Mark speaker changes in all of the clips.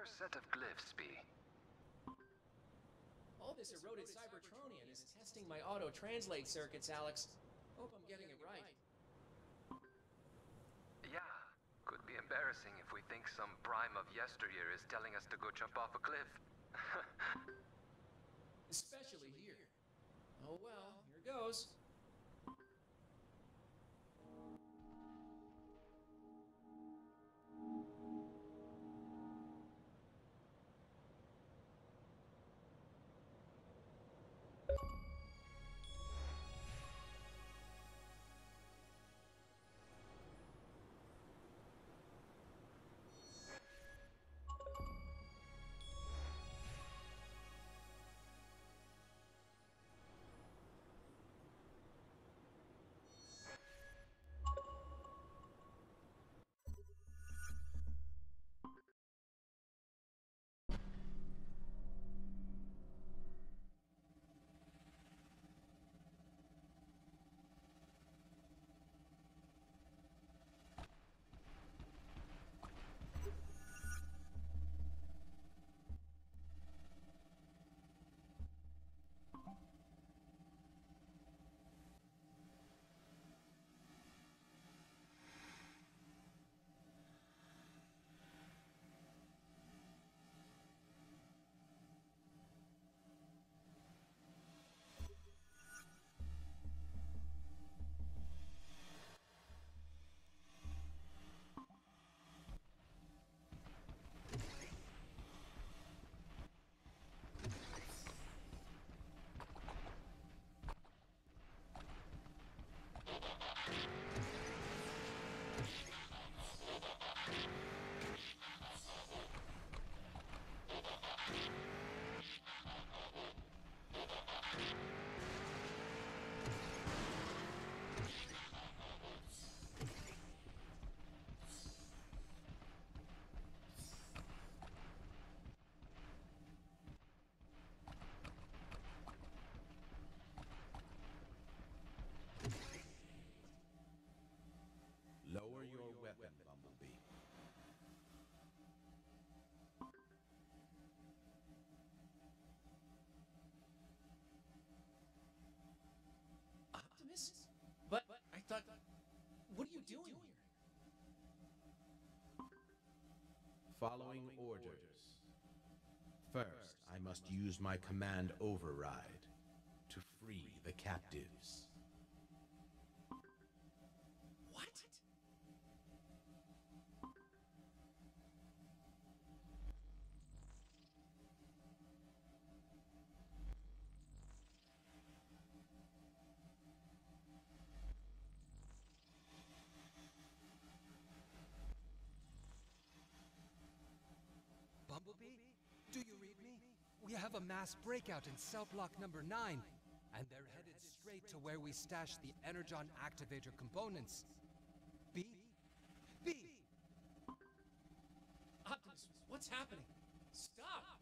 Speaker 1: rare set of glyphs be?
Speaker 2: All this eroded Cybertronian is testing my auto-translate circuits, Alex. Hope I'm getting it right.
Speaker 1: Yeah, could be embarrassing if we think some prime of yesteryear is telling us to go jump off a cliff.
Speaker 2: Especially here. Oh well, here goes.
Speaker 3: Lower your weapon, Bumblebee.
Speaker 2: Optimus? But I thought... What are you doing here?
Speaker 3: Following orders. First, I must use my command override to free the captives.
Speaker 2: What?
Speaker 4: Bumblebee? Do you read me? We have a mass breakout in cell block number 9, and they're headed straight to where we stashed the Energon activator components. B? B!
Speaker 2: Optimus, what's happening? Stop!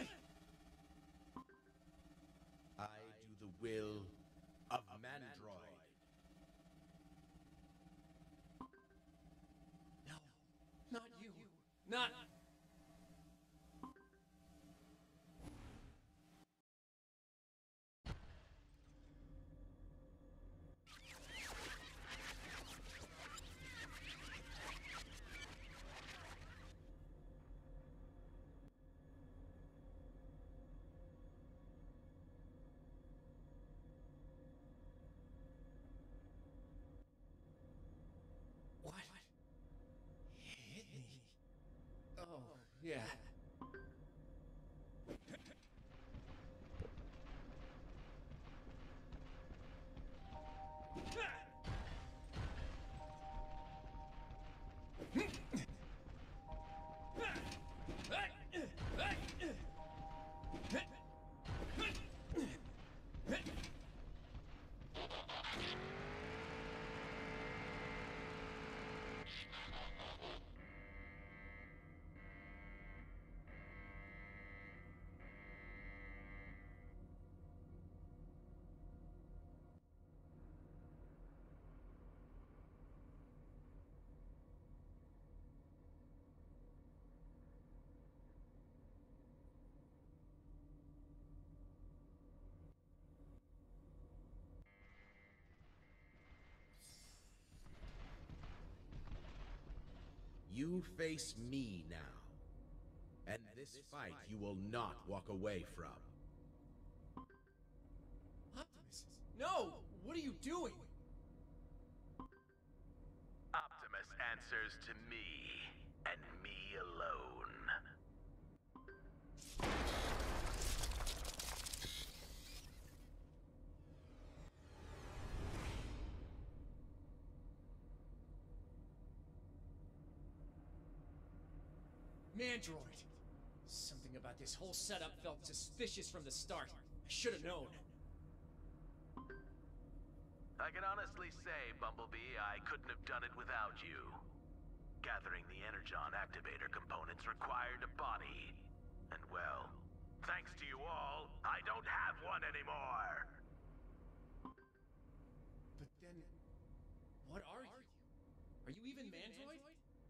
Speaker 3: I do the will of Mandroid.
Speaker 2: No, not you. Not... What? Hit me? Oh, yeah.
Speaker 3: You face me now. And this fight you will not walk away from.
Speaker 2: Optimus! No! What are you doing?
Speaker 5: Optimus answers to me, and me alone.
Speaker 2: Mandroid! Something about this whole setup felt suspicious from the start. I should have known.
Speaker 5: I can honestly say, Bumblebee, I couldn't have done it without you. Gathering the Energon activator components required a body. And well, thanks to you all, I don't have one anymore!
Speaker 2: But then... what are you? Are you even Mandroid?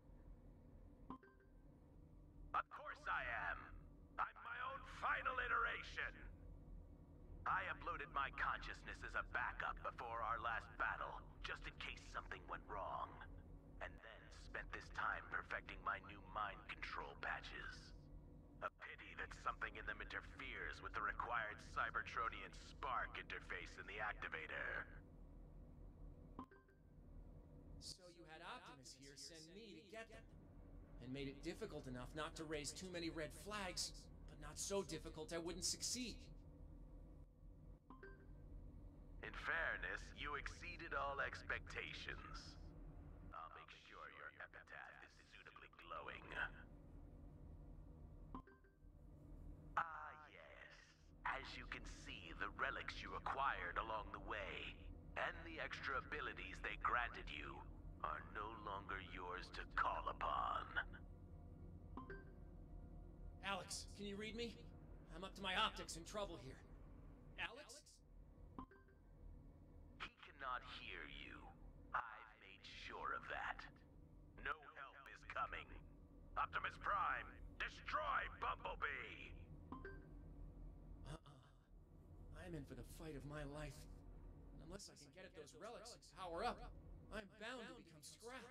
Speaker 5: Of course I am! I'm my own final iteration! I uploaded my consciousness as a backup before our last battle, just in case something went wrong. And then spent this time perfecting my new mind control patches. A pity that something in them interferes with the required Cybertronian Spark interface in the activator.
Speaker 2: So you had Optimus here send me to get them. And made it difficult enough not to raise too many red flags, but not so difficult I wouldn't succeed.
Speaker 5: In fairness, you exceeded all expectations. I'll make sure your epitaph is suitably glowing. Ah, yes. As you can see, the relics you acquired along the way, and the extra abilities they granted you, are no longer yours to call upon.
Speaker 2: Alex, can you read me? I'm up to my optics in trouble here. Alex?
Speaker 5: He cannot hear you. I've made sure of that. No help is coming. Optimus Prime, destroy Bumblebee!
Speaker 2: I'm in for the fight of my life. And unless I can get at those relics and power up, I'm bound to become scrap.